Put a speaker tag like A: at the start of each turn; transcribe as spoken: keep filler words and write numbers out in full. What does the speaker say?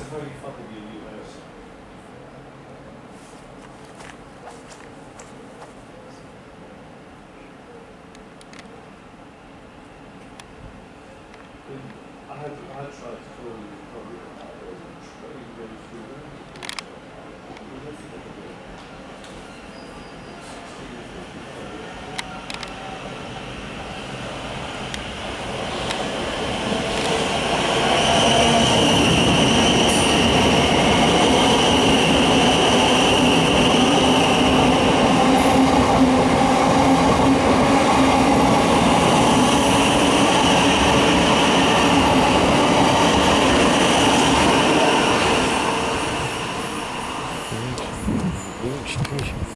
A: very fucking U S. I had, I had tried to call you probably about it, but you go through there.